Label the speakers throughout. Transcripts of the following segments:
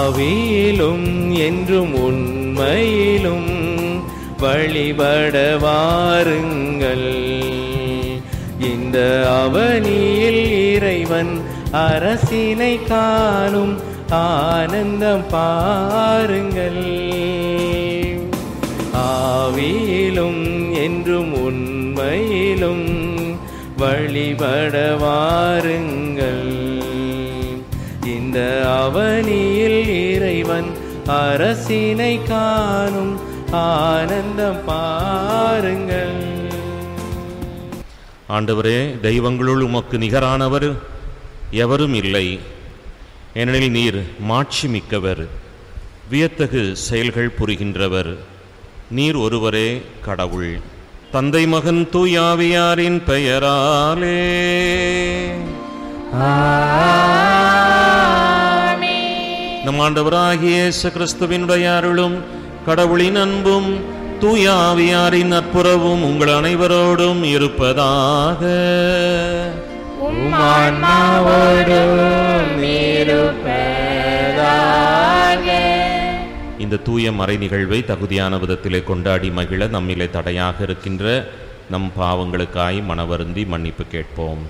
Speaker 1: ஆவியிலும் என்றும் உண்மையிலும் வழிபட வாருங்கள். இந்த அவனியில் இறைவன் அரசினை காணும் ஆனந்தம் பாருங்கள். ஆவியிலும் என்றும் உண்மையிலும் வழிபட வாருங்கள். இந்த அவனியில் இறைவன் அரசினை காணும் ஆனந்தம் பாருங்கள்.
Speaker 2: ஆண்டவரே, தெய்வங்களுள் உமக்கு நிகரானவர் எவரும் இல்லை. ஏனெனில் நீர் மாட்சி மிக்கவர், வியத்தகு செயல்கள் புரிகின்றவர். நீர் ஒருவரே கடவுள். தந்தை மகன் தூயாவியாரின் பெயராலே நம் ஆண்டவராகிய இயேசு கிறிஸ்துவினுடைய அருளும் கடவுளின் அன்பும் தூயாவியாரின் நட்புறவும் உங்கள் அனைவரோடும் இருப்பதாக. இந்த தூய மறை நிகழ்வை தகுதியான விதத்திலே கொண்டாடி மகிழ நம்மிலே தடையாக இருக்கின்ற நம் பாவங்களுக்காய் மனவருந்தி மன்னிப்பு கேட்போம்.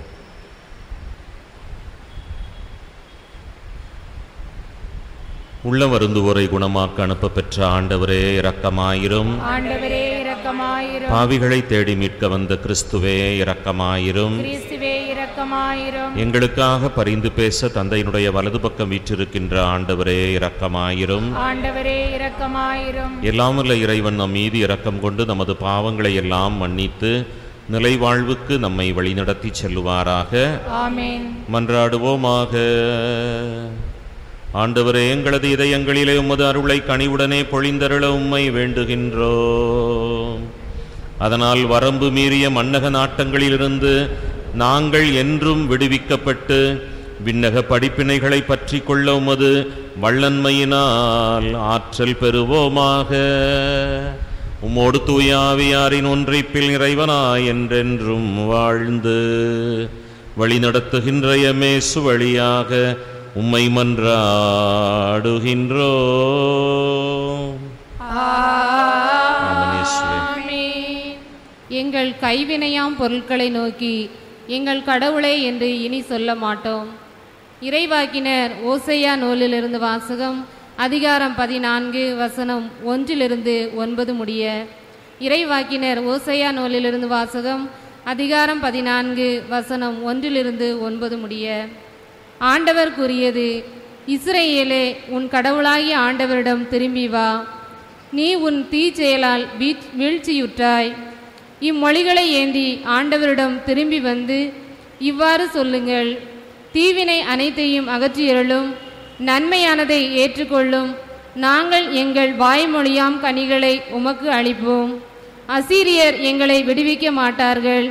Speaker 2: உள்ள வருந்துவோரை குணமாக்க அனுப்ப பெற்ற ஆண்டவரே இரக்கமாயிரும்.
Speaker 3: ஆண்டவரே இரக்கமாயிரும்.
Speaker 2: பாவிகளை தேடி மீட்க வந்த கிறிஸ்துவே இரக்கமாயிரும்.
Speaker 3: கிறிஸ்துவே இரக்கமாயிரும்.
Speaker 2: எங்களுக்காக பரிந்து பேச தந்தையினுடைய வலது பக்கம் வீற்றிருக்கின்ற ஆண்டவரே இரக்கமாயிரும்.
Speaker 3: ஆண்டவரே இரக்கமாயிரும்.
Speaker 2: எல்லாம் வல்ல இறைவன் நம் மீது இரக்கம் கொண்டு நமது பாவங்களை எல்லாம் மன்னித்து நிலைவாழ்வுக்கு நம்மை வழிநடத்தி செல்லுவாராக.
Speaker 3: ஆமென்.
Speaker 2: மன்றாடுவோமாக. ஆண்டவரே, எங்களது இதயங்களிலே உமது அருளை கனிவுடனே பொழிந்தருள உம்மை வேண்டுகின்றோம். அதனால் வரம்பு மீறிய மன்னக நாட்டங்களிலிருந்து நாங்கள் என்றும் விடுவிக்கப்பட்டு விண்ணக படிப்பினைகளை பற்றி கொள்ள உமது வல்லன்மையினால் ஆற்றல் பெறுவோமாக. உம்மோடு தூயாவியாரின் ஒன்றிப்பில் இறைவனாய் என்றென்றும் வாழ்ந்து வழிநடத்துகின்ற எமேசு வழியாக உம்மை மன்றாடுகின்றோம்.
Speaker 3: எங்கள் கைவினையாம் பொருட்களை நோக்கி எங்கள் கடவுளை என்று இனி சொல்ல மாட்டோம். இறைவாக்கினர் ஓசையா நூலிலிருந்து வாசகம். அதிகாரம் 14 வசனம் 1-9 முடிய. இறைவாக்கினர் ஓசையா நூலிலிருந்து வாசகம். அதிகாரம் 14 வசனம் 1-9 முடிய. ஆண்டவர் கூறியது: இஸ்ரவேலே, உன் கடவுளாகிய ஆண்டவரிடம் திரும்பி வா. நீ உன் தீச்செயலால் வீழ்ச்சியுற்றாய். இம்மொழிகளை ஏந்தி ஆண்டவரிடம் திரும்பி வந்து இவ்வாறு சொல்லுங்கள்: தீவினை அனைத்தையும் அகற்றியருளும், நன்மையானதை ஏற்றுக்கொள்ளும். நாங்கள் எங்கள் வாய்மொழியாம் கனிகளை உமக்கு அளிப்போம். அசீரியர் எங்களை விடுவிக்க மாட்டார்கள்.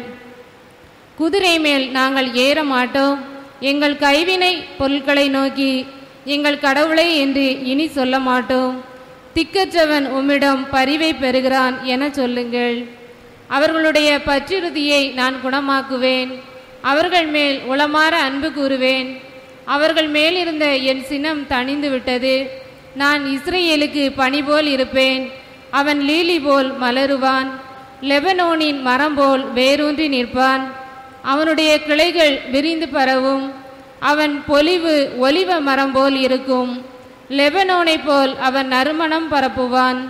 Speaker 3: குதிரை மேல் நாங்கள் ஏற மாட்டோம். எங்கள் கைவினை பொருட்களை நோக்கி எங்கள் கடவுளை என்று இனி சொல்ல மாட்டோம். திக்கற்றவன் உம்மிடம் பரிவை பெறுகிறான் என சொல்லுங்கள். அவர்களுடைய பற்றுறுதியை நான் குணமாக்குவேன். அவர்கள் மேல் உளமாற அன்பு கூறுவேன். அவர்கள் மேலிருந்த என் சினம் தணிந்து விட்டது. நான் இஸ்ரவேலுக்கு பனி போல் இருப்பேன். அவன் லீலி போல் மலருவான். லெபனோனின் மரம் போல் வேரூன்றி நிற்பான். அவனுடைய கிளைகள் விரிந்து பரவும். அவன் பொலிவு ஒலிவ மரம் போல் இருக்கும். லெபனோனை போல் அவன் நறுமணம் பரப்புவான்.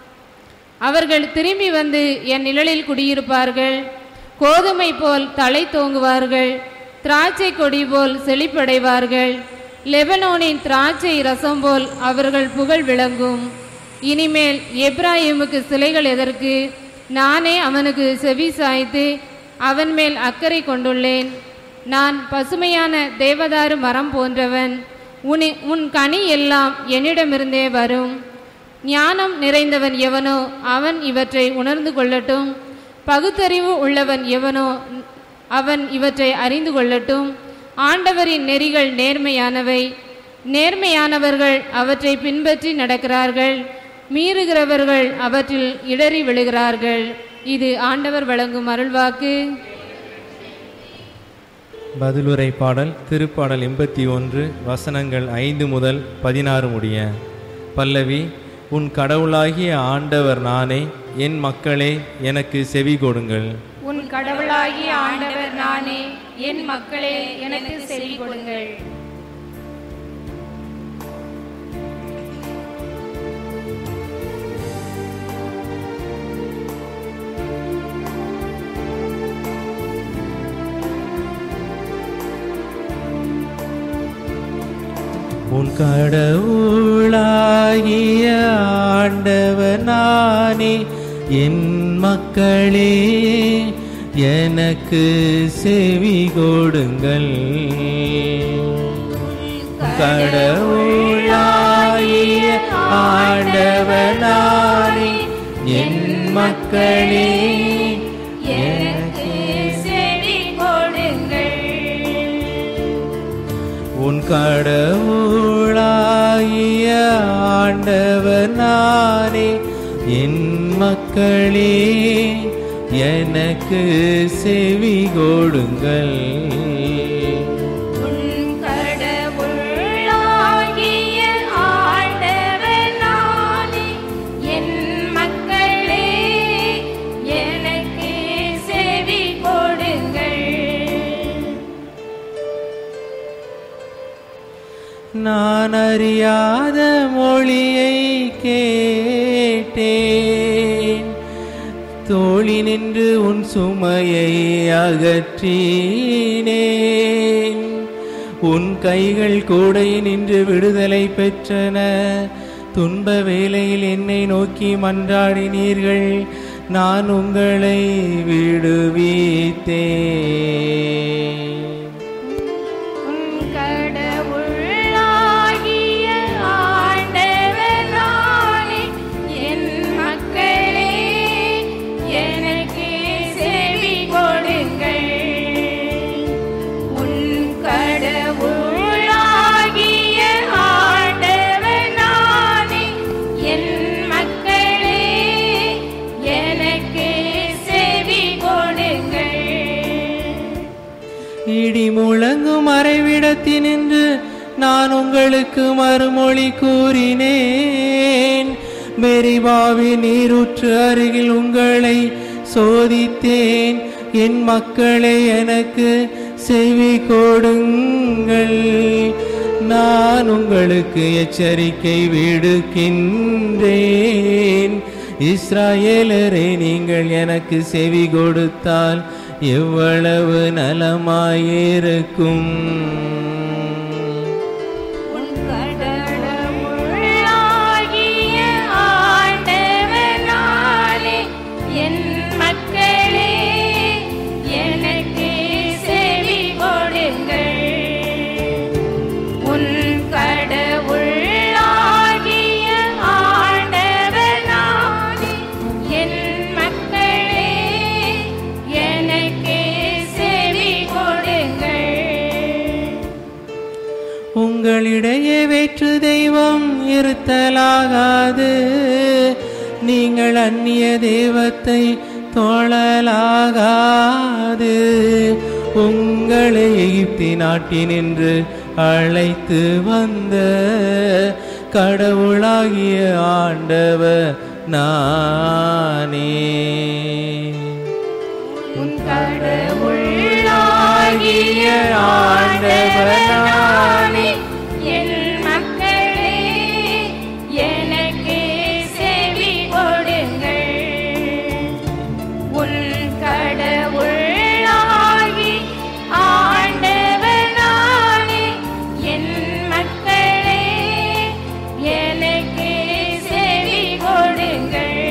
Speaker 3: அவர்கள் திரும்பி வந்து என் நிழலில் குடியிருப்பார்கள். கோதுமை போல் தலை தோங்குவார்கள். திராட்சை கொடி போல் செழிப்படைவார்கள். லெபனோனின் திராட்சை ரசம் போல் அவர்கள் புகழ் விளங்கும். இனிமேல் எப்ராயிமுக்கு சிலைகள் எதற்கு? நானே அவனுக்கு செவி சாய்த்து அவன் மேல் அக்கறை கொண்டுள்ளேன். நான் பசுமையான தேவதாரு மரம் போன்றவன். உன் கனி எல்லாம் என்னிடமிருந்தே வரும். ஞானம் நிறைந்தவன் எவனோ அவன் இவற்றை உணர்ந்து கொள்ளட்டும். பகுத்தறிவு உள்ளவன் எவனோ அவன் இவற்றை அறிந்து கொள்ளட்டும். ஆண்டவரின் நெறிகள் நேர்மையானவை. நேர்மையானவர்கள் அவற்றை பின்பற்றி நடக்கிறார்கள். மீறுகிறவர்கள் அவற்றில் இடறி விழுகிறார்கள். இது ஆண்டவர் வழங்கும் அருள்வாக்கு.
Speaker 1: பதிலுரை பாடல் திருப்பாடல் 81 வசனங்கள் 5 முதல் 16 முடிய. பல்லவி. உன் கடவுளாகிய ஆண்டவர் நானே, என் மக்களே எனக்கு செவி கொடுங்கள்.
Speaker 4: உன் கடவுளாகிய ஆண்டவர் நானே, என் மக்களே எனக்கு செவி கொடுங்கள்.
Speaker 1: உன் கடவுளாகிய ஆண்டவர் நானே, என் மக்களே எனக்கு செவி கொடுங்கள். கடவுளாகிய ஆண்டவர் நானே, என் மக்களே எனக்கு
Speaker 4: செவி கொடுங்கள்.
Speaker 1: உன் கடவுளாகிய ஆண்டவர் நானே, என் மக்களே எனக்கு செவி கொடுங்கள்.
Speaker 4: உன் கடவுளாகிய ஆண்டவர் நானே, என் மக்களே எனக்கு செவி கொடுங்கள்.
Speaker 1: நான் அறியாத மொழியை கேட்டேன், தோழி நின்று உன் சுமையை அகற்றினேன். உன் கைகள் கூடை நின்று விடுதலை பெற்றன, துன்ப வேளையில் என்னை நோக்கி மன்றாடினீர்கள், நான் உங்களை விடுவித்தேன். இடி முழங்கும் மறைவிடத்தினின்று நான் உங்களுக்கு மறுமொழி கூறினேன். மெரிபாவி நீரூற்று அருகில் உங்களை சோதித்தேன். என் மக்களே எனக்கு செவி கொடுங்கள். நான் உங்களுக்கு எச்சரிக்கை விடுக்கின்றேன். இஸ்ராயேலரே, நீங்கள் எனக்கு செவி கொடுத்தால் எவ்வளவு நலமாயிருக்கும். உங்களிடையே வேற்று தெய்வம் இருத்தலாகாது. நீங்கள் அந்நிய தெய்வத்தை தொழலாகாது. உங்களை எகிப்தி நாட்டினின்று அழைத்து வந்த கடவுளாகிய ஆண்டவர் நானே.
Speaker 4: உன் கடவுளாகிய ஆண்டவர் நானே, என் மக்களே எனக்கு செவி கொடுங்கள். உன் கடவுளாகி ஆண்டவர் நானே, என் மக்களே எனக்கு செவி கொடுங்கள்.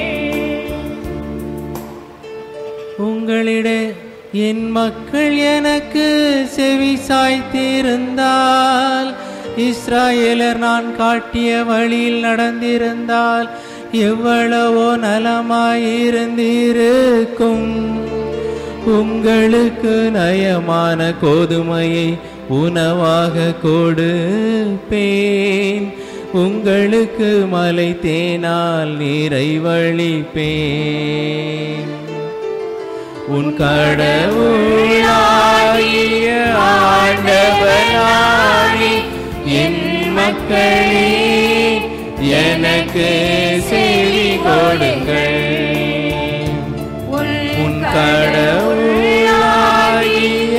Speaker 1: உங்களிடையே என் மக்கள் எனக்கு செவி சாய்த்திருந்தால், இஸ்ராயேலர் நான் காட்டிய வழியில் நடந்திருந்தால் எவ்வளவோ நலமாயிருந்திருக்கும். உங்களுக்கு நயமான கோதுமையை உணவாக கொடுப்பேன். உங்களுக்கு மலை தேனால் நீரை வழிப்பேன். உன் கடவுளாகிய ஆண்டவரானே என் மக்களே எனக்கு செவி கொடுங்கள். உன் கடவுளாகிய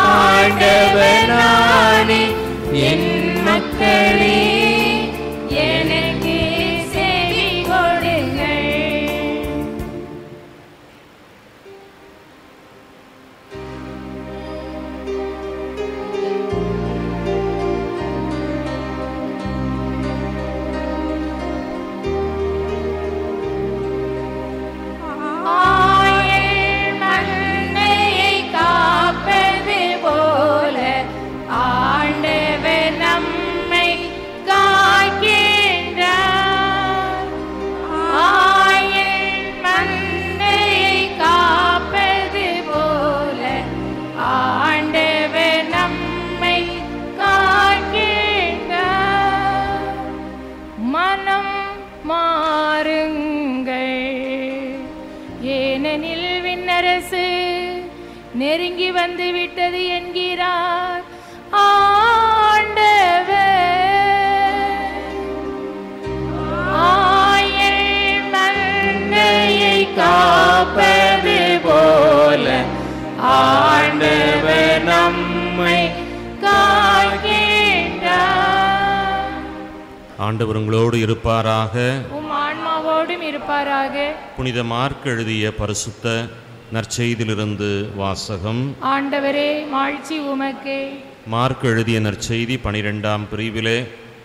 Speaker 1: ஆண்டவரானே என் மக்களே
Speaker 4: எனக்கு செவி கொடுங்கள். ஆயர் மந்தையை காப்பது போல ஆண்டவர் நம்மை காக்கின்றார். ஆயர் மந்தையை காப்பது போல ஆண்டவர் நம்மை காக்கின்றார். மனம் மாறுங்கள், ஏனெனில் விண்ணரசு நெருங்கி வந்து விட்டது என்கிறார் ஆண்டவர். ஆயர் மந்தையை காப்பது போல ஆண்டவர் நம்மை காக்கின்றார்.
Speaker 2: ஆண்டவர் உங்களோடு இருப்பாராக.
Speaker 4: உம் ஆன்மாவோடும் இருப்பாராக.
Speaker 2: புனித மார்க் எழுதிய பரிசுத்த நற்செய்தியிலிருந்து வாசகம்.
Speaker 4: ஆண்டவரே மாட்சி உமக்கே.
Speaker 2: மார்க் எழுதிய நற்செய்தி 12ஆம் பிரிவிலே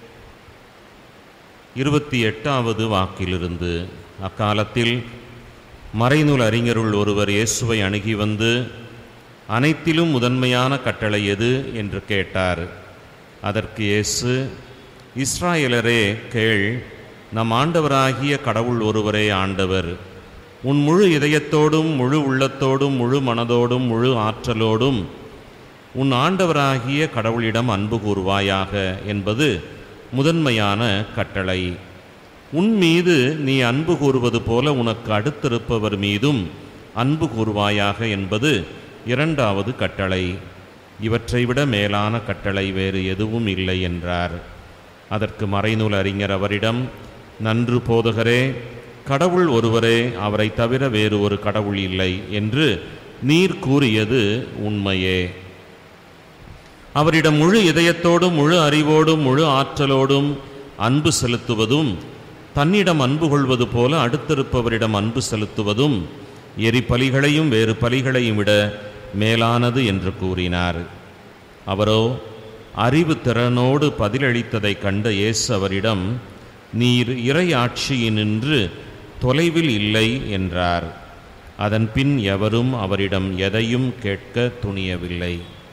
Speaker 2: 28வது வாக்கிலிருந்து. அக்காலத்தில் மறைநூல் அறிஞருள் ஒருவர் இயேசுவை அணுகி வந்து, அனைத்திலும் முதன்மையான கட்டளை எது என்று கேட்டார். அதற்கு இயேசு, இஸ்ராயலரே கேள், நம் ஆண்டவராகிய கடவுள் ஒருவரே ஆண்டவர். உன் முழு இதயத்தோடும் முழு உள்ளத்தோடும் முழு மனதோடும் முழு ஆற்றலோடும் உன் ஆண்டவராகிய கடவுளிடம் அன்பு கூர்வாயாக என்பது முதன்மையான கட்டளை. உன் மீது நீ அன்பு கூறுவது போல உனக்கு அடுத்திருப்பவர் மீதும் அன்பு கூர்வாயாக என்பது இரண்டாவது கட்டளை. இவற்றை விட மேலான கட்டளை வேறு எதுவும் இல்லை என்றார். அதற்கு மறைநூல் அறிஞர் அவரிடம், நன்று போதகரே, கடவுள் ஒருவரே, அவரை தவிர வேறு ஒரு கடவுள் இல்லை என்று நீர் கூறியது உண்மையே. அவரிடம் முழு இதயத்தோடும் முழு அறிவோடும் முழு ஆற்றலோடும் அன்பு செலுத்துவதும், தன்னிடம் அன்பு கொள்வது போல அடுத்திருப்பவரிடம் அன்பு செலுத்துவதும் எரிபலிகளையும் வேறு பலிகளையும் விட மேலானது என்று கூறினார். அவரோ அறிவு திறனோடு பதிலளித்ததைக் கண்ட இயேசு அவரிடம், நீர் இறை ஆட்சியினின்று தொலைவில் இல்லை என்றார். அதன் பின் எவரும் அவரிடம் எதையும் கேட்க துணியவில்லை.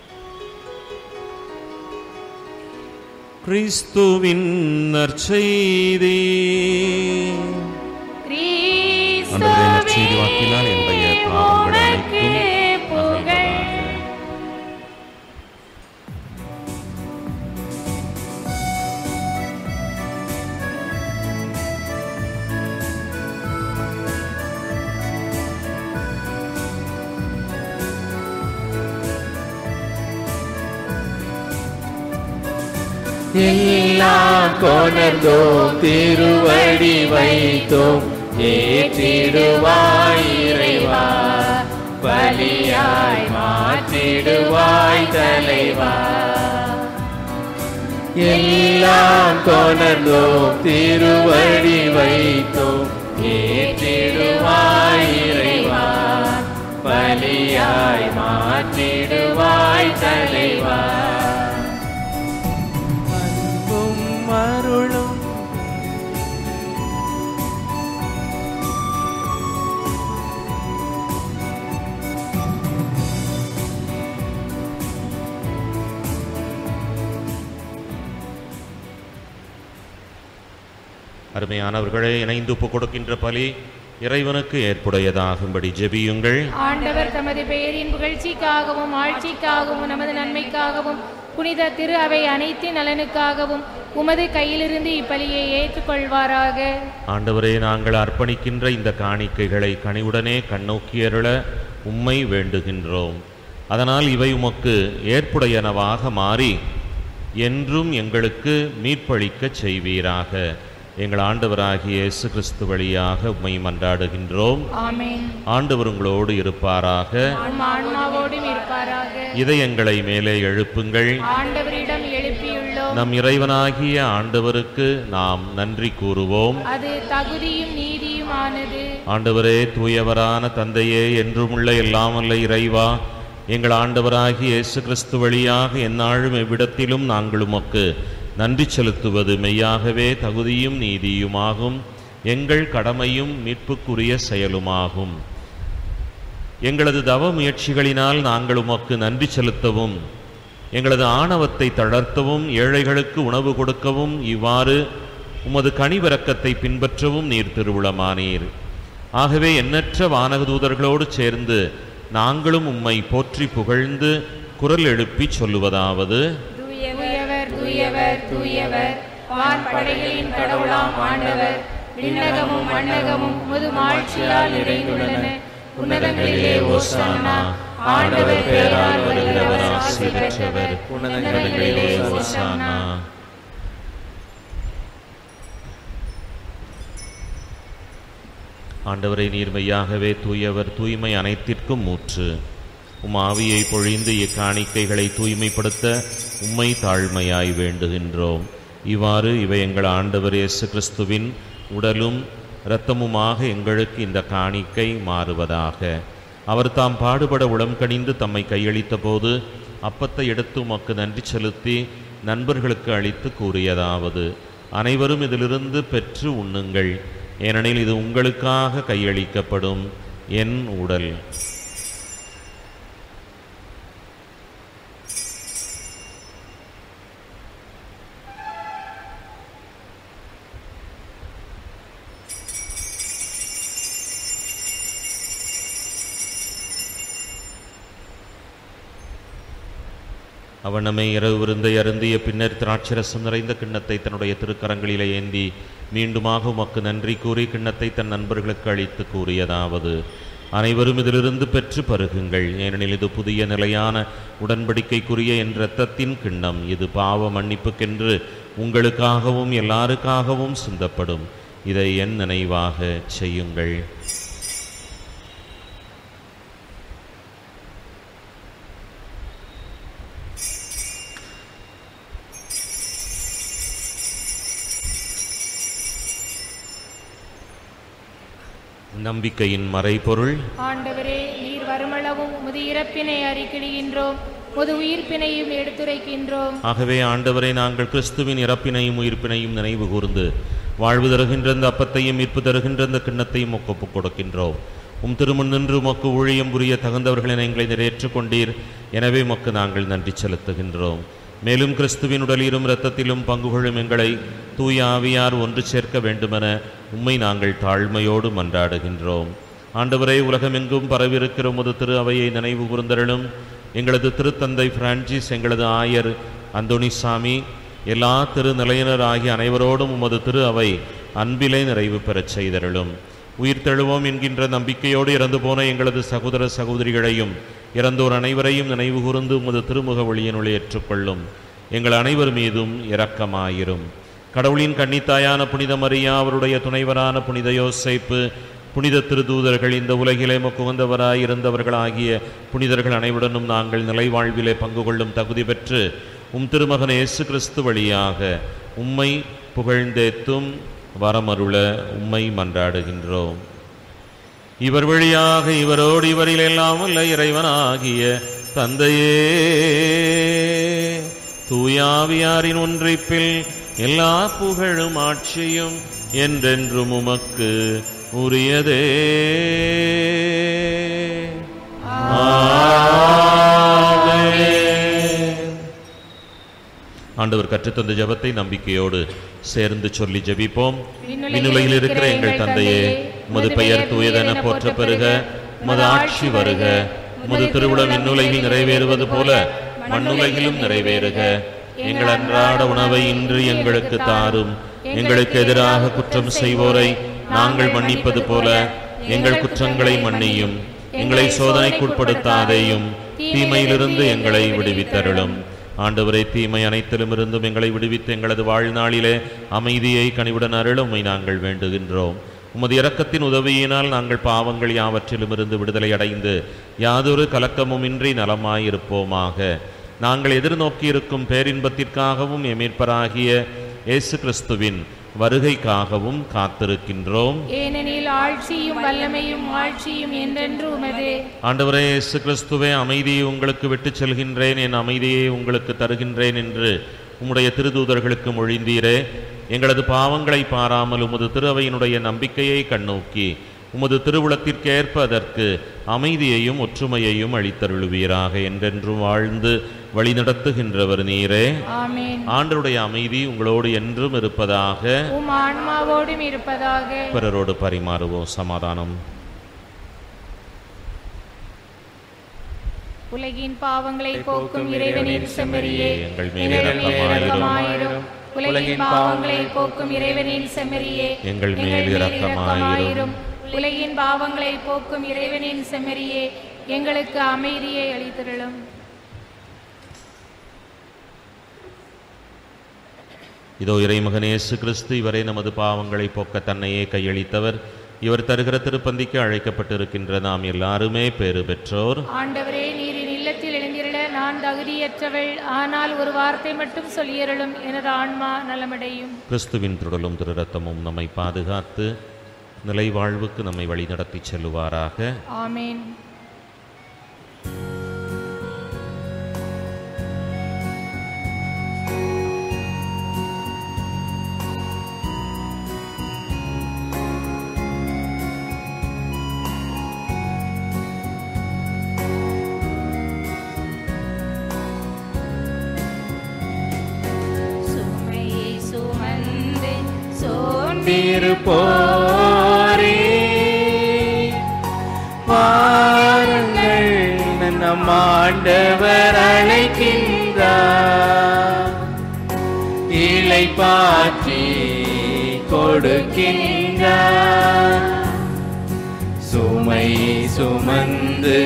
Speaker 2: கிறிஸ்துவின் நற்செய்தி. ஆண்டவரே, நற்செய்தி வாக்கினால் என்னுடைய பாவங்கள் அனைத்தும் அகல்வதாக.
Speaker 1: எல்லாம் கொணர்ந்தோம், திருவடி வைத்தோம், ஏற்றிடுவாய் இறைவா, பலியாய் மாற்றிடுவாய் தலைவா. எல்லாம் கொணர்ந்தோம், திருவடி வைத்தோம், ஏற்றிடுவாய் இறைவா, பலியாய் மாற்றிடுவாய் தலைவா. அருளும்
Speaker 2: அருமையானவர்களே, இணைந்து ஒப்புக் கொடுக்கின்ற பலி இறைவனுக்கு ஏற்புடையதாகும்படி ஜெபியுங்கள்.
Speaker 4: ஆண்டவர் தமது பெயரின் புகழ்ச்சிக்காகவும் ஆட்சிக்காகவும் நமது நன்மைக்காகவும் புனித திரு அவை அனைத்து நலனுக்காகவும் உமது கையிலிருந்து இப்பலியை ஏற்றுக்கொள்வாராக.
Speaker 2: ஆண்டவரே, நாங்கள் அர்ப்பணிக்கின்ற இந்த காணிக்கைகளை கனிவுடனே கண்ணோக்கியருள உம்மை வேண்டுகின்றோம். அதனால் இவை உமக்கு ஏற்புடையனவாக மாறி என்றும் எங்களுக்கு மீட்பளிக்கச் செய்வீராக. எங்கள் ஆண்டவராகிய இயேசு கிறிஸ்து வழியாக உம்மை மன்றாடுகின்றோம்.
Speaker 4: ஆமென்.
Speaker 2: ஆண்டவர் உங்களோடு இருப்பாராக.
Speaker 4: ஆன்மாவோடும் இருப்பாராக.
Speaker 2: இதயங்களை மேலே எழுப்புங்கள்.
Speaker 4: ஆண்டவரிடம் எழுப்பியுள்ளோம்.
Speaker 2: நம் இறைவனாகிய ஆண்டவருக்கு நாம் நன்றி கூறுவோம்.
Speaker 4: அது தகுதியும் நீதியுமானது.
Speaker 2: ஆண்டவரே, தூயவரான தந்தையே, என்றும் உள்ள எல்லாம் வல்ல இறைவா, எங்கள் ஆண்டவராகிய இயேசு கிறிஸ்து வழியாக எந்நாளும் எவ்விடத்திலும் நாங்கள் உமக்கு நன்றி செலுத்துவது மெய்யாகவே தகுதியும் நீதியுமாகும், எங்கள் கடமையும் மீட்புக்குரிய செயலுமாகும். எங்களது தவ முயற்சிகளினால் நாங்கள் உமக்கு நன்றி செலுத்தவும், எங்களது ஆணவத்தை தளர்த்தவும், ஏழைகளுக்கு உணவு கொடுக்கவும், இவ்வாறு உமது கனிவிரக்கத்தை பின்பற்றவும் நீர் திருவுளமானீர். ஆகவே எண்ணற்ற வானதூதர்களோடு சேர்ந்து நாங்களும் உம்மை போற்றி புகழ்ந்து குரல் எழுப்பி சொல்லுவதாவது:
Speaker 4: தூயவர் தூயவர் தூயவர், வான்படைகளின் கடவுளாம் ஆண்டவர். விண்ணகமும் மண்ணகமும் உமது மாட்சியால் நிறைந்துள்ளன. உன்னதங்களிலே ஓசன்னா. ஆண்டவர் பெயரால் வருகிறவர் ஆசி பெற்றவர். உன்னதங்களிலே ஓசன்னா.
Speaker 2: ஆண்டவரை, நீர் மெய்யாகவே தூயவர், தூய்மை அனைத்திற்கும் ஊற்று. உம் ஆவியை பொழிந்து இக்காணிக்கைகளை தூய்மைப்படுத்த உம்மை தாழ்மையாய் வேண்டுகின்றோம். இவ்வாறு இவை எங்கள் ஆண்டவர் இயேசு கிறிஸ்துவின் உடலும் இரத்தமுமாக எங்களுக்கு இந்த காணிக்கை மாறுவதாக. அவர் தாம் பாடுபட உளம் கனிந்து தம்மை கையளித்த போது அப்பத்தை எடுத்து உமக்கு நன்றி செலுத்தி நண்பர்களுக்கு அளித்து கூறியதாவது: அனைவரும் இதிலிருந்து பெற்று உண்ணுங்கள், ஏனெனில் இது உங்களுக்காக கையளிக்கப்படும் என் உடல். அவனமே இரவு விருந்தை அருந்திய பின்னர் திராட்சரசம் நிறைந்த கிண்ணத்தை தன்னுடைய திருக்கரங்களிலே ஏந்தி மீண்டுமாக உமக்கு நன்றி கூறி கிண்ணத்தை தன் நண்பர்களுக்கு அளித்து கூறியதாவது: அனைவரும் இதிலிருந்து பெற்று பருகுங்கள், ஏனெனில் இது புதிய நிலையான உடன்படிக்கைக்குரிய என் இரத்தத்தின் கிண்ணம். இது பாவ மன்னிப்புக்கென்று உங்களுக்காகவும் எல்லாருக்காகவும் சிந்தப்படும். இதை என் நினைவாக செய்யுங்கள். நம்பிக்கையின் மறைபொருள்:
Speaker 4: ஆண்டவரே, நீர் வருமளவும் உமது இறப்பினை அறிக்கையிடுகின்றோம், உமது உயிர்ப்பினையும் எடுத்துரைக்கின்றோம்.
Speaker 2: ஆகவே ஆண்டவரே, நாங்கள் கிறிஸ்துவின் இறப்பினையும் உயிர்ப்பினையும் நினைவு கூர்ந்து வாழ்வு தருகின்ற இந்த அப்பத்தையும் மீட்பு தருகின்ற இந்த கிண்ணத்தையும் ஒப்புக் கொடுக்கின்றோம். உம் திருமுன் நின்று உமக்கு ஊழியம் புரிய தகுந்தவர்களை எங்களை நிறைவேற்றுக்கொண்டீர். எனவே உமக்கு நாங்கள் நன்றி செலுத்துகின்றோம். மேலும் கிறிஸ்துவின் உடலிலும் இரத்தத்திலும் பங்குகொள்ளும் எங்களை தூய ஆவியார் ஒன்று சேர்க்க வேண்டுமென உம்மை நாங்கள் தாழ்மையோடு மன்றாடுகின்றோம். ஆண்டவரே, உலகமெங்கும் பரவிருக்கிற உமது திரு அவையை நினைவு கூர்ந்தருளும். எங்களது திருத்தந்தை பிரான்சிஸ், எங்களது ஆயர் அந்தோணிசாமி, எல்லா திருநிலையினர் ஆகிய அனைவரோடும் உமது திரு அவை அன்பிலே நிறைவு பெறச் செய்தருளும். உயிர்த்தெழுவோம் என்கின்ற நம்பிக்கையோடு இறந்து போன எங்களது சகோதர சகோதரிகளையும் இறந்தோர் அனைவரையும் நினைவு கூர்ந்து உமது திருமுக ஒளியினுள் ஏற்றுக்கொள்ளும். எங்கள் அனைவர் மீதும் இரக்கமாயிரும். கடவுளின் கன்னித்தாயான புனித மரியா, அவருடைய துணைவரான புனித யோசேப்பு, புனித திருதூதர்கள், இந்த உலகிலே முக்குவந்தவராய் இருந்தவர்களாகிய புனிதர்கள் அனைவருடனும் நாங்கள் நிலைவாழ்விலே பங்கு கொள்ளும் தகுதி பெற்று உம் திருமகன் இயேசு கிறிஸ்து வழியாக உம்மை புகழ்ந்தேத்தும் வரமருள உம்மை மன்றாடுகின்றோம். இவர் வழியாக இவரோடு இவரில் எல்லாம் உள்ள இறைவனாகிய தந்தையே, தூயாவியாரின் ஒன்றிப்பில் எல்லா புகழும் ஆட்சியும் என்றென்றும் உமக்கு உரியதே. ஆண்டவர் கற்றுத்தந்த ஜெபத்தை நம்பிக்கையோடு சேர்ந்து சொல்லி ஜெபிப்போம். விண்ணுலகில் இருக்கிற எங்கள் தந்தையே, உமது பெயர் தூயதென போற்ற பெறுக, உமது ஆட்சி வருக, உமது திருவுளம் விண்ணுலகில் நிறைவேறுவது போல மண்ணுலகிலும் நிறைவேறுக. எங்கள் அன்றாட உணவை இன்று எங்களுக்கு தாரும். எங்களுக்கு எதிராக குற்றம் செய்வோரை நாங்கள் மன்னிப்பது போல எங்கள் குற்றங்களை மன்னியும். எங்களை சோதனைக்குட்படுத்தாதேயும் தீமையிலிருந்து எங்களை விடுவித்தருளும். ஆண்டவரே, தீமை அனைத்திலும் இருந்தும் எங்களை விடுவித்து எங்களது வாழ்நாளிலே அமைதியை கனிவுடன் அருளும் நாங்கள் வேண்டுகின்றோம். உமது இரக்கத்தின் உதவியினால் நாங்கள் பாவங்கள் யாவற்றிலும் இருந்து விடுதலை அடைந்து யாதொரு கலக்கமுமின்றி நலமாயிருப்போமாக. நாங்கள் எதிர்நோக்கியிருக்கும் பேரின்பத்திற்காகவும் எமீட்பராகிய இயேசு கிறிஸ்துவின் வருகைக்காகவும் காத்திருக்கின்றோம்.
Speaker 4: ஏனெனில் ஆட்சியும் வல்லமையும் ஆட்சியும் என்றென்று உமதே.
Speaker 2: ஆண்டவரே இயேசு கிறிஸ்துவே, அமைதியை உங்களுக்கு விட்டுச் செல்கின்றேன், என் அமைதியை உங்களுக்கு தருகின்றேன் என்று உம்முடைய திருதூதர்களுக்கு மொழிந்தீரே. எங்களது பாவங்களை பாராமல் உமது திருவையினுடைய நம்பிக்கையை கண்ணோக்கி உமது திருவுளத்திற்கேற்ப அதற்கு அமைதியையும் ஒற்றுமையையும் அளித்தருளுவீராக. என்றென்றும் வாழ்ந்து வழிநடத்துகின்றவர் நீரே.
Speaker 4: ஆமென்.
Speaker 2: ஆண்டவருடைய அமைதி உங்களோடு என்றும் இருப்பதாக,
Speaker 4: உம் ஆன்மாவோடும் இருப்பதாக.
Speaker 2: பிறரோடு பரிமாறுவோம். சமாதானம்.
Speaker 4: உலகின் பாவங்களை போக்கும் இறைவனின் செம்மறியே,
Speaker 2: எங்கள் மேல் இரக்கமாயிரும்.
Speaker 4: உலகின் பாவங்களை போக்கும் இறைவனின் செம்மறியே,
Speaker 2: எங்கள் மேல் இரக்கமாயிரும்.
Speaker 4: உலகின் பாவங்களை போக்கும் இறைவனின் செம்மறியே, எங்களுக்கு அமைதியை அளித்தருளும்.
Speaker 2: இதோ இறைமகன் இயேசு கிறிஸ்து, இவரே நமது பாவங்களை போக்க தன்னையே கையளித்தவர். இவர் தருகிற திருப்பந்திக்கு அழைக்கப்பட்டிருக்கின்ற நாம் எல்லாருமே பேறு பெற்றோர்.
Speaker 4: ஆண்டவரே, நீரின் இல்லத்தில் எழுந்திருள நான் தகுதியற்றவள், ஆனால் ஒரு வார்த்தை மட்டும் சொல்லியருளும், எனது ஆன்மா நலமடையும்.
Speaker 2: கிறிஸ்துவின் திருடலும் திரு ரத்தமும் நம்மை பாதுகாத்து நிலை வாழ்வுக்கு நம்மை வழிநடத்தி செல்லுவாராக.
Speaker 4: ஆமேன்.
Speaker 1: போரே வாருங்கள், நம் ஆண்டவர் அழைக்கின்றார். இளைப்பாற்றி கொடுக்கின்றார். சுமை சுமந்து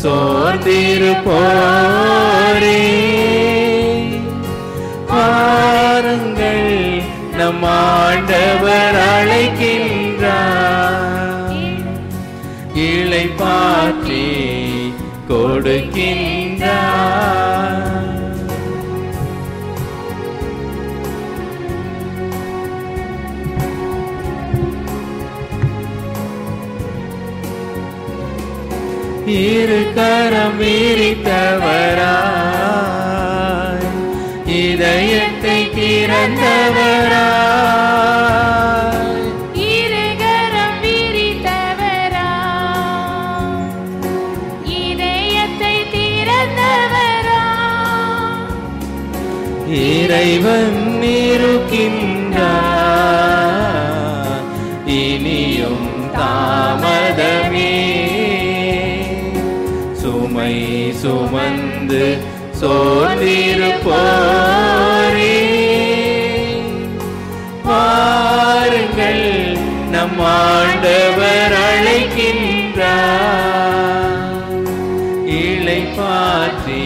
Speaker 1: சோர்ந்திருப்போரே வாருங்கள், நம் ஆண்டவர் அழைக்கின்றார். இளைப்பாற்றி கொடுக்கின்றார். இரு கரம் விரித்தவராய், இதயத்தை திறந்தவராய்,
Speaker 4: இருகரம் விரித்தவராய், இதயத்தை திறந்தவராய்,
Speaker 1: இறைவன் இருக்கின்றார். இனியும் தாமதமே சுமை சுமந்து சோர்ந்திருப்போரே வாருங்கள், நம் ஆண்டவர் அழைக்கின்றார். இளைப்பாற்றி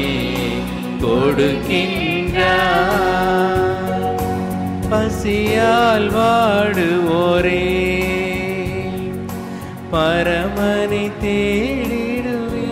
Speaker 1: கொடுக்கின்றார். பசியால் வாடுவோரே பரமனை தேடிடுவே.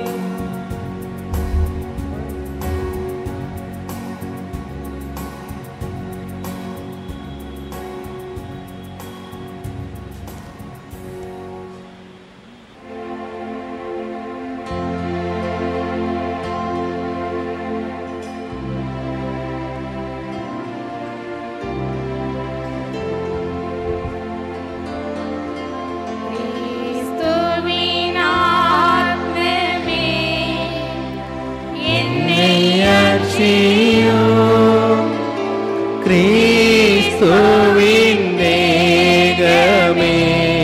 Speaker 1: கிறிஸ்துவின் தேகமே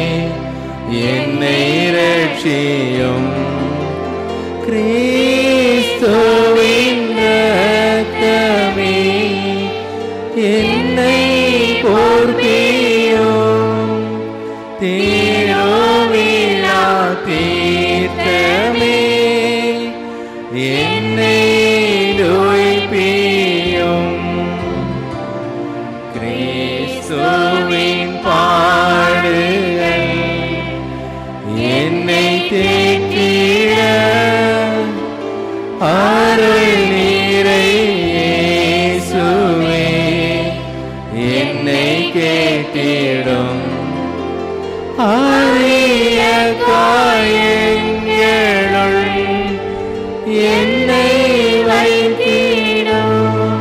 Speaker 1: என்னை ரட்சியும். கிறிஸ்துவின் இரத்தமே என்னை போர்த்தியும். திருவிழா தீர்த்த கிறிஸ்துவின் பாடுகள் என்னை தேற்றிட அருள் நீரை இயேசுவே என்னை கேட்டிடும். அரிய காயங்களுள் என்னை வைத்திடும்.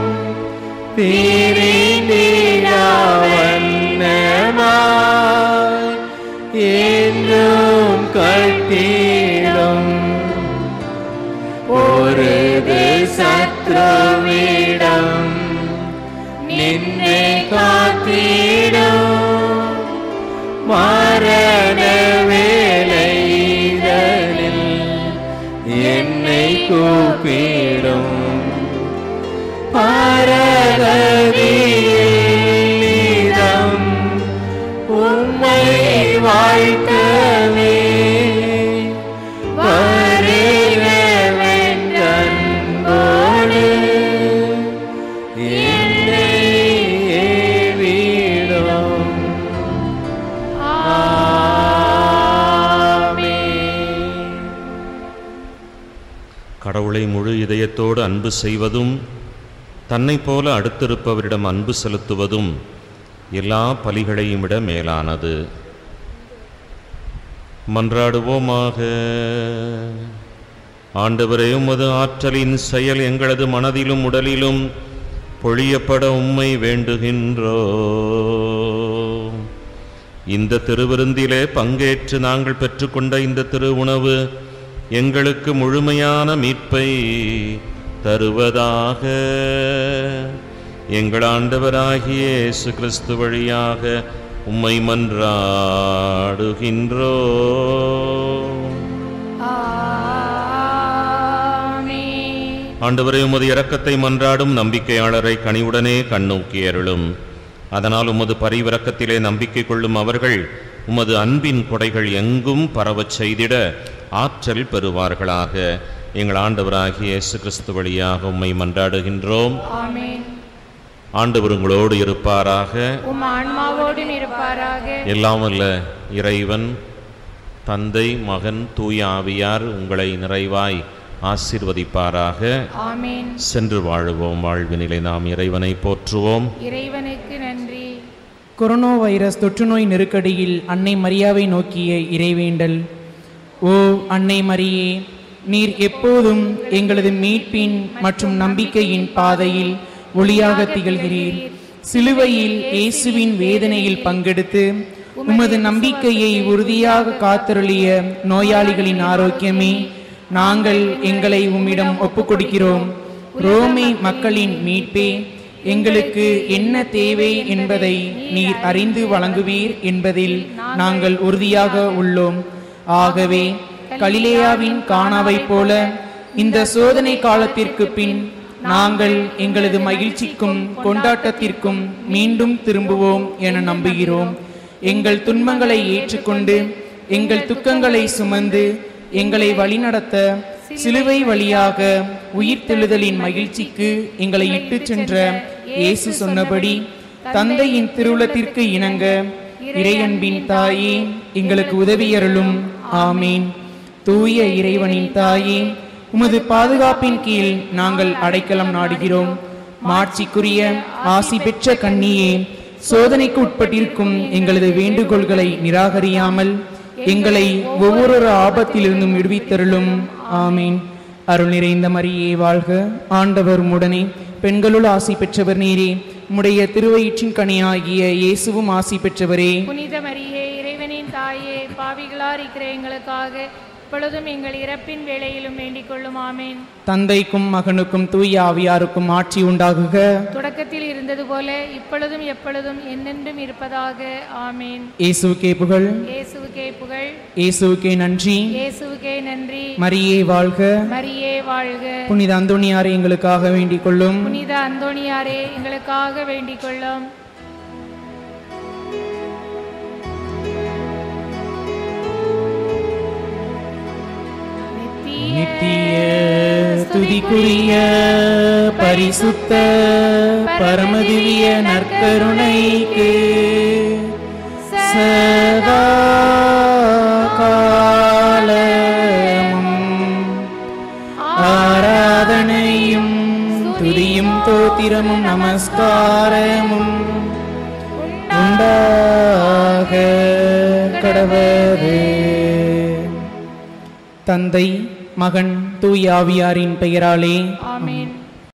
Speaker 1: பிரிந்திடாவண்ணமாய் என்றும் கட்டிடும். பொருது சத்ருவிடம் நின்னை காத்திடும். மரண வேளைதலில் என்னை கூப்பிடும். பரகதியிடம் உம்மை வாழ்த்தவே வருகவென்றன்போடு என்னை ஏவிடும்.
Speaker 2: கடவுளை முழு இதயத்தோடு அன்பு செய்வதும் தன்னைப் போல அடுத்திருப்பவரிடம் அன்பு செலுத்துவதும் எல்லா பலிகளையும் விட மேலானது. மன்றாடுவோமாக. ஆண்டவரே, உமது ஆற்றலின் செயல் எங்களது மனதிலும் உடலிலும் பொழியப்பட உம்மை வேண்டுகின்றோம். இந்த திருவிருந்திலே பங்கேற்று நாங்கள் பெற்றுக்கொண்ட இந்த திரு உணவு எங்களுக்கு முழுமையான மீட்பை தருவதாக. எங்கள் ஆண்டவராகிய இயேசு கிறிஸ்து வழியாக உம்மை மன்றாடுகின்றோம். ஆண்டவரே, உமது இரக்கத்தை மன்றாடும் நம்பிக்கையாளரை கனிவுடனே கண்ணோக்கி அருளும். அதனால் உமது பரிவிரக்கத்திலே நம்பிக்கை கொள்ளும் அவர்கள் உமது அன்பின் கொடைகள் எங்கும் பரவச் செய்திட ஆற்றல் பெறுவார்களாக. எங்கள் ஆண்டவராகிய இயேசு கிறிஸ்து வழியாக உம்மை மன்றாடுகின்றோம். ஆண்டவர் உங்களோடு இருப்பாராக. எல்லாம் வல்ல இறைவன் தந்தை, மகன், தூய ஆவியார் உங்களை நிறைவாய் ஆசீர்வதிப்பாராக. சென்று வாழுவோம். வாழ்வினிலே நாம் இறைவனை போற்றுவோம்.
Speaker 4: இறைவனுக்கு நன்றி.
Speaker 5: கொரோனா வைரஸ் தொற்றுநோய் நெருக்கடியில் அன்னை மரியாவை நோக்கிய இறைவேண்டல். ஓ அன்னை மரியே, நீர் எப்போதும் எங்களது மீட்பின் மற்றும் நம்பிக்கையின் பாதையில் ஒளியாக திகழ்கிறீர். சிலுவையில் இயேசுவின் வேதனையில் பங்கெடுத்து உமது நம்பிக்கையை உறுதியாக காத்தருளிய நோயாளிகளின் ஆரோக்கியமே, நாங்கள் எங்களை உம்மிடம் ஒப்புக்கொடுக்கிறோம். ரோமை மக்களின் மீட்பே, எங்களுக்கு என்ன தேவை என்பதை நீர் அறிந்து வழங்குவீர் என்பதில் நாங்கள் உறுதியாக உள்ளோம். ஆகவே கலிலேயாவின் கானாவை போல இந்த சோதனை காலத்திற்கு பின் நாங்கள் எங்களது மகிழ்ச்சிக்கும் கொண்டாட்டத்திற்கும் மீண்டும் திரும்புவோம் என நம்புகிறோம். எங்கள் துன்பங்களை ஏற்றுக்கொண்டு எங்கள் துக்கங்களை சுமந்து எங்களை வழிநடத்த சிலுவை வழியாக உயிர்த்தெழுதலின் மகிழ்ச்சிக்கு எங்களை இட்டு சென்ற இயேசு சொன்னபடி தந்தையின் திருவுளத்திற்கு இணங்க இறையன்பின் தாயே எங்களுக்கு உதவியருளும். ஆமீன். தூய இறைவனின் தாயே, உமது பாதுகாப்பின் கீழ் நாங்கள் அடைக்கலம் நாடுகிறோம். மாட்சிக்குரிய ஆசி பெற்ற கன்னியே, சோதனைக்கு உட்பட்டிருக்கும் எங்களது வேண்டுகோள்களை நிராகரியாமல் எங்களை ஒவ்வொரு ஆபத்திலிருந்தும் விடுவித்தருளும். ஆமீன். அருள் நிறைந்த மரியே வாழ்க, ஆண்டவர் உம்முடனே, பெண்களுள் ஆசி பெற்றவர் நீரே, உம்முடைய திருவயிற்றின் கனியாகிய இயேசுவும் ஆசி பெற்றவரே.
Speaker 4: புனித மரியே, இறைவனின் தாயே, பாவிகளார் இருக்கிற எங்களுக்காக இப்பொழுதும் எங்கள் இறப்பின் வேளையிலும் வேண்டிக் கொள்ளும். ஆமேன்.
Speaker 5: தந்தைக்கும் மகனுக்கும் தூய ஆவியாருக்கும் ஆட்சி உண்டாகுக.
Speaker 4: தொடக்கத்தில் இருந்தது போல இப்பொழுதும் எப்பொழுதும் என்னென்றும் இருப்பதாக. ஆமேன்.
Speaker 5: இயேசுவுக்கே புகழ்.
Speaker 4: இயேசுவுக்கே புகழ்.
Speaker 5: இயேசுவுக்கே நன்றி.
Speaker 4: இயேசுவுக்கே நன்றி.
Speaker 5: மரியே வாழ்க.
Speaker 4: மரியே வாழ்க.
Speaker 5: புனித அந்தோணியாரே எங்களுக்காக வேண்டிக் கொள்ளும்.
Speaker 4: புனித அந்தோணியாரே எங்களுக்காக வேண்டிக் கொள்ளும்.
Speaker 5: நித்திய துதி துதிக்குரிய பரிசுத்த பரமதிவிய நற்கருணைக்கு சதா காலமும் ஆராதனையும் துதியும் தோத்திரமும் நமஸ்காரமும் உண்டாக கடவது. தந்தை, மகன், தூய ஆவியாரின் பெயராலே
Speaker 4: ஆமென்.